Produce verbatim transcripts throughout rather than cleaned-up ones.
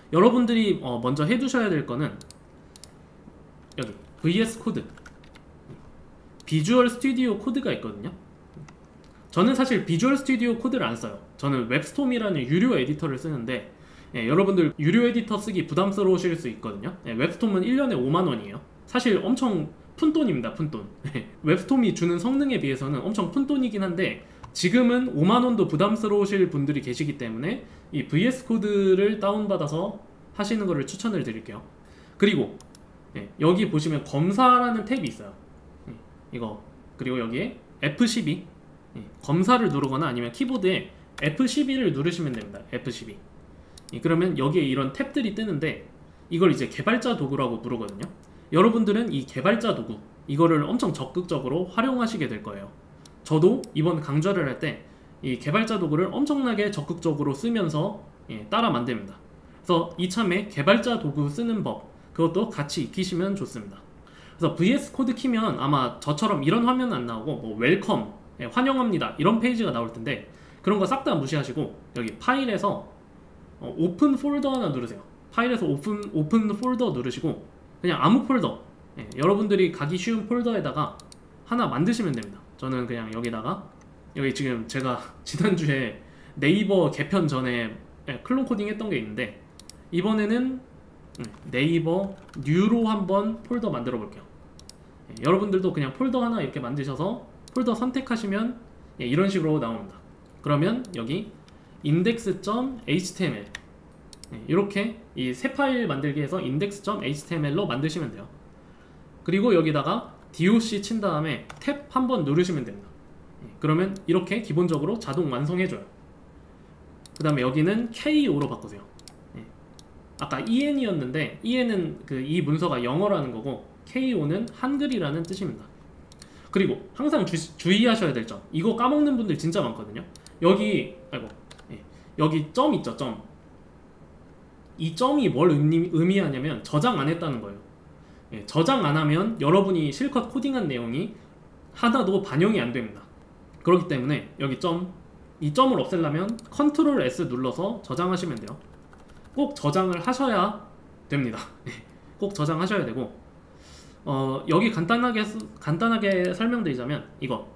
여러분들이 어, 먼저 해두셔야 될 거는 여기 브이에스 코드, 비주얼 스튜디오 코드가 있거든요. 저는 사실 비주얼 스튜디오 코드를 안 써요. 저는 웹스톰이라는 유료 에디터를 쓰는데, 예, 여러분들 유료 에디터 쓰기 부담스러우실 수 있거든요. 예, 웹스톰은 일 년에 오만 원이에요. 사실 엄청 푼돈입니다. 푼돈. 웹스톰이 주는 성능에 비해서는 엄청 푼돈이긴 한데, 지금은 오만 원도 부담스러우실 분들이 계시기 때문에 이 브이에스 코드를 다운받아서 하시는 것을 추천을 드릴게요. 그리고 예, 여기 보시면 검사라는 탭이 있어요. 예, 이거 그리고 여기에 에프 십이, 예, 검사를 누르거나 아니면 키보드에 에프 십이를 누르시면 됩니다. 에프 십이. 예, 그러면 여기에 이런 탭들이 뜨는데, 이걸 이제 개발자 도구라고 부르거든요. 여러분들은 이 개발자 도구, 이거를 엄청 적극적으로 활용하시게 될 거예요. 저도 이번 강좌를 할 때 이 개발자 도구를 엄청나게 적극적으로 쓰면서 예, 따라 만듭니다. 그래서 이참에 개발자 도구 쓰는 법, 그것도 같이 익히시면 좋습니다. 그래서 브이에스 코드 키면 아마 저처럼 이런 화면은 안 나오고 뭐 웰컴, 예, 환영합니다 이런 페이지가 나올 텐데, 그런 거 싹 다 무시하시고 여기 파일에서 어, 오픈 폴더 하나 누르세요. 파일에서 오픈, 오픈 폴더 누르시고 그냥 아무 폴더, 예, 여러분들이 가기 쉬운 폴더에다가 하나 만드시면 됩니다. 저는 그냥 여기다가, 여기 지금 제가 지난주에 네이버 개편 전에 예, 클론 코딩 했던 게 있는데, 이번에는 네이버 뉴로 한번 폴더 만들어 볼게요. 예, 여러분들도 그냥 폴더 하나 이렇게 만드셔서 폴더 선택하시면 예, 이런 식으로 나옵니다. 그러면 여기 index.html, 예, 이렇게 이 새 파일 만들기 해서 index.html로 만드시면 돼요. 그리고 여기다가 doc 친 다음에 탭 한번 누르시면 됩니다. 예, 그러면 이렇게 기본적으로 자동 완성해줘요. 그 다음에 여기는 케이오로 바꾸세요. 예, 아까 en이었는데 en은 그 이 문서가 영어라는 거고 케이오는 한글이라는 뜻입니다. 그리고 항상 주, 주의하셔야 될 점, 이거 까먹는 분들 진짜 많거든요. 여기 아이고 예, 여기 점 있죠, 점. 이 점이 뭘 의미, 의미하냐면 저장 안 했다는 거예요. 예, 저장 안 하면 여러분이 실컷 코딩한 내용이 하나도 반영이 안 됩니다. 그렇기 때문에 여기 점, 이 점을 없애려면 컨트롤 에스 눌러서 저장하시면 돼요. 꼭 저장을 하셔야 됩니다. 꼭 저장하셔야 되고, 어, 여기 간단하게 간단하게 설명드리자면 이거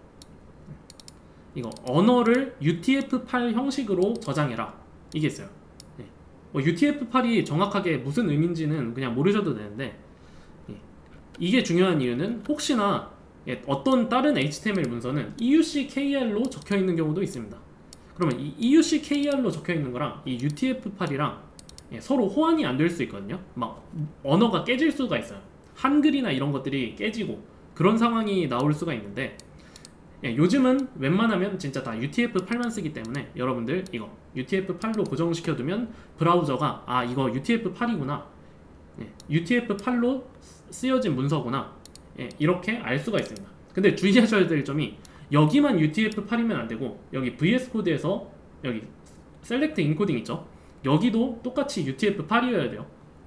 이거 언어를 유티에프 파일 형식으로 저장해라, 이게 있어요. 예. 뭐 유티에프 파일이 정확하게 무슨 의미인지는 그냥 모르셔도 되는데, 예. 이게 중요한 이유는 혹시나 예, 어떤 다른 에이치티엠엘 문서는 이유씨케이알로 적혀 있는 경우도 있습니다. 그러면 이 이유씨케이알로 적혀 있는 거랑 이 유티에프 파일이랑 예, 서로 호환이 안 될 수 있거든요. 막 언어가 깨질 수가 있어요. 한글이나 이런 것들이 깨지고 그런 상황이 나올 수가 있는데, 예, 요즘은 웬만하면 진짜 다 유티에프 파일만 쓰기 때문에 여러분들 이거 유티에프 파일로 고정시켜두면 브라우저가 아 이거 유티에프 파일이구나, 예, 유티에프 파일로 쓰여진 문서구나, 예, 이렇게 알 수가 있습니다. 근데 주의하셔야 될 점이 여기만 유티에프 파일이면 안 되고 여기 브이에스 코드에서 여기 셀렉트 인코딩 있죠? 여기도 똑같이 유티에프 파일이어야 돼요.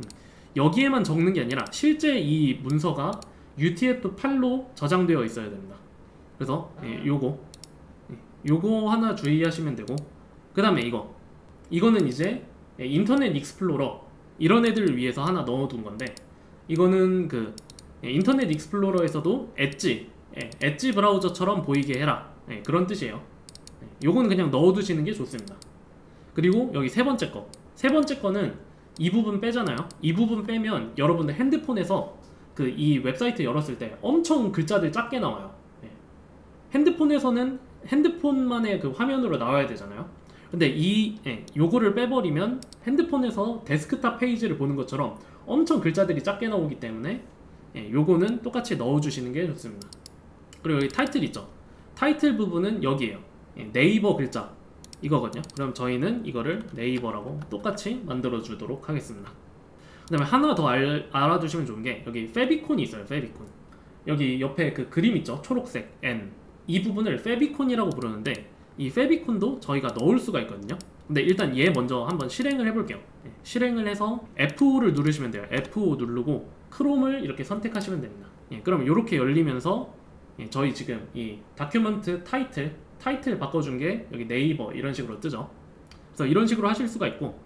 여기에만 적는 게 아니라 실제 이 문서가 유티에프 파일로 저장되어 있어야 됩니다. 그래서 예, 요거 예, 요거 하나 주의하시면 되고, 그 다음에 이거 이거는 이제 예, 인터넷 익스플로러 이런 애들을 위해서 하나 넣어둔 건데, 이거는 그 예, 인터넷 익스플로러에서도 엣지 예, 엣지 브라우저처럼 보이게 해라, 예, 그런 뜻이에요. 예, 요건 그냥 넣어두시는 게 좋습니다. 그리고 여기 세 번째 거, 세 번째 거는 이 부분 빼잖아요. 이 부분 빼면 여러분들 핸드폰에서 그 이 웹사이트 열었을 때 엄청 글자들 작게 나와요. 예. 핸드폰에서는 핸드폰만의 그 화면으로 나와야 되잖아요. 근데 이 예, 요거를 빼버리면 핸드폰에서 데스크탑 페이지를 보는 것처럼 엄청 글자들이 작게 나오기 때문에 예, 요거는 똑같이 넣어주시는 게 좋습니다. 그리고 여기 타이틀 있죠? 타이틀 부분은 여기에요. 예, 네이버 글자 이거거든요. 그럼 저희는 이거를 네이버라고 똑같이 만들어 주도록 하겠습니다. 그 다음에 하나 더 알, 알아두시면 좋은 게 여기 페비콘이 있어요. 페비콘. 여기 옆에 그 그림 있죠? 초록색 N, 이 부분을 페비콘이라고 부르는데 이 페비콘도 저희가 넣을 수가 있거든요. 근데 일단 얘 먼저 한번 실행을 해볼게요. 예, 실행을 해서 에프 오를 누르시면 돼요. 에프 오 누르고 크롬을 이렇게 선택하시면 됩니다. 예, 그럼 이렇게 열리면서 예, 저희 지금 이 다큐멘트 타이틀 타이틀 바꿔준 게 여기 네이버 이런 식으로 뜨죠. 그래서 이런 식으로 하실 수가 있고,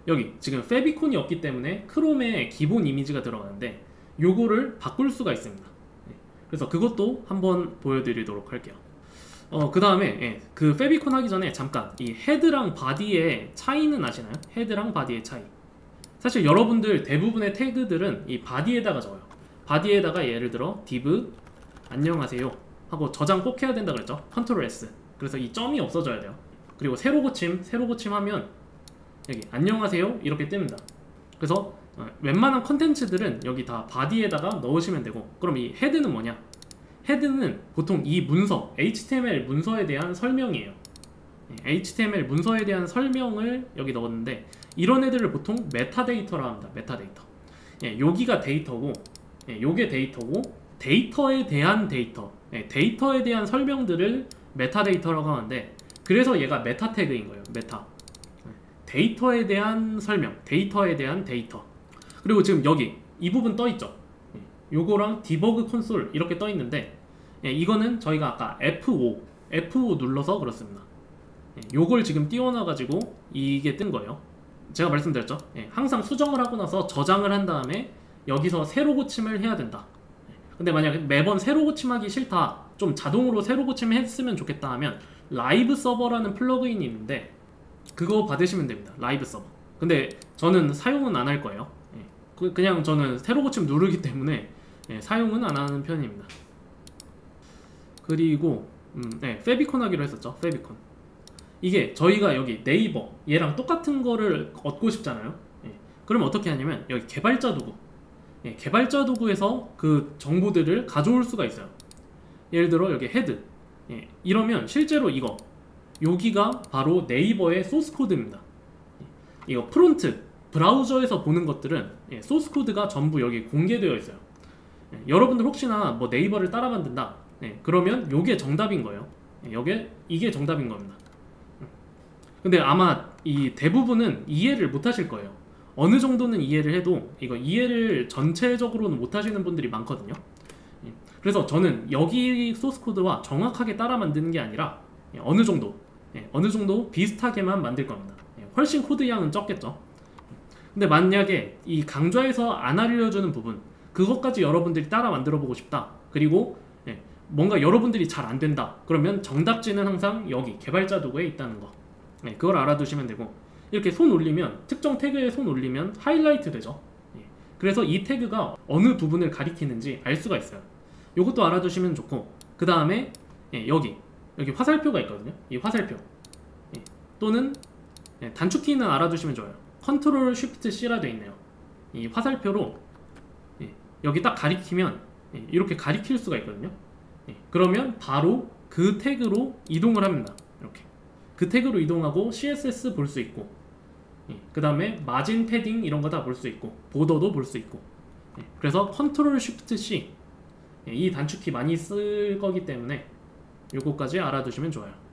여기 지금 페비콘이 없기 때문에 크롬의 기본 이미지가 들어가는데 요거를 바꿀 수가 있습니다. 예, 그래서 그것도 한번 보여드리도록 할게요. 어, 그 다음에 예, 그 페비콘 하기 전에 잠깐 이 헤드랑 바디의 차이는 아시나요? 헤드랑 바디의 차이. 사실 여러분들 대부분의 태그들은 이 바디에다가 적어요. 바디에다가 예를 들어 div 안녕하세요 하고 저장 꼭 해야 된다 그랬죠? 컨트롤 에스. 그래서 이 점이 없어져야 돼요. 그리고 새로 고침, 새로 고침 하면 여기 안녕하세요 이렇게 뜹니다. 그래서 어, 웬만한 컨텐츠들은 여기 다 바디에다가 넣으시면 되고, 그럼 이 헤드는 뭐냐? 헤드는 보통 이 문서, 에이치티엠엘 문서에 대한 설명이에요. 에이치티엠엘 문서에 대한 설명을 여기 넣었는데 이런 애들을 보통 메타데이터라 합니다. 메타데이터. 예, 여기가 데이터고, 예, 요게 데이터고, 데이터에 대한 데이터, 예, 데이터에 대한 설명들을 메타데이터라고 하는데, 그래서 얘가 메타 태그인 거예요. 메타. 데이터에 대한 설명, 데이터에 대한 데이터. 그리고 지금 여기 이 부분 떠 있죠. 요거랑 디버그 콘솔 이렇게 떠 있는데, 예, 이거는 저희가 아까 에프 오, 에프 오 눌러서 그렇습니다. 예, 요걸 지금 띄워놔 가지고 이게 뜬 거예요. 제가 말씀드렸죠. 예, 항상 수정을 하고 나서 저장을 한 다음에 여기서 새로 고침을 해야 된다. 근데 만약에 매번 새로 고침하기 싫다, 좀 자동으로 새로 고침을 했으면 좋겠다 하면 라이브 서버라는 플러그인이 있는데 그거 받으시면 됩니다. 라이브 서버. 근데 저는 사용은 안 할 거예요. 예, 그냥 저는 새로 고침 누르기 때문에 예, 사용은 안 하는 편입니다. 그리고 음, 네, 페비콘 하기로 했었죠. 페비콘. 이게 저희가 여기 네이버 얘랑 똑같은 거를 얻고 싶잖아요. 예, 그럼 어떻게 하냐면 여기 개발자 도구, 예, 개발자 도구에서 그 정보들을 가져올 수가 있어요. 예를 들어 여기 헤드, 예, 이러면 실제로 이거 여기가 바로 네이버의 소스 코드입니다. 예, 이거 프론트 브라우저에서 보는 것들은 예, 소스 코드가 전부 여기 공개되어 있어요. 예, 여러분들 혹시나 뭐 네이버를 따라 만든다, 예, 그러면 요게 정답인 거예요. 예, 요게 이게 정답인 겁니다. 근데 아마 이 대부분은 이해를 못 하실 거예요. 어느 정도는 이해를 해도 이거 이해를 전체적으로는 못 하시는 분들이 많거든요. 그래서 저는 여기 소스 코드와 정확하게 따라 만드는 게 아니라 어느 정도 어느 정도 비슷하게만 만들 겁니다. 훨씬 코드 양은 적겠죠. 근데 만약에 이 강좌에서 안 알려주는 부분, 그것까지 여러분들이 따라 만들어 보고 싶다, 그리고 뭔가 여러분들이 잘 안 된다, 그러면 정답지는 항상 여기 개발자 도구에 있다는 거, 네, 그걸 알아두시면 되고, 이렇게 손 올리면, 특정 태그에 손 올리면 하이라이트 되죠. 예, 그래서 이 태그가 어느 부분을 가리키는지 알 수가 있어요. 요것도 알아두시면 좋고, 그 다음에 예, 여기 여기 화살표가 있거든요. 이 화살표, 예, 또는 예, 단축키는 알아두시면 좋아요. 컨트롤 쉬프트 씨라 되어 있네요. 이 화살표로 예, 여기 딱 가리키면 예, 이렇게 가리킬 수가 있거든요. 예, 그러면 바로 그 태그로 이동을 합니다. 이렇게 그 태그로 이동하고 씨에스에스 볼 수 있고, 예, 그 다음에 마진 패딩 이런 거 다 볼 수 있고, 보더도 볼 수 있고, 예, 그래서 컨트롤 쉬프트 씨, 예, 이 단축키 많이 쓸 거기 때문에 요거까지 알아두시면 좋아요.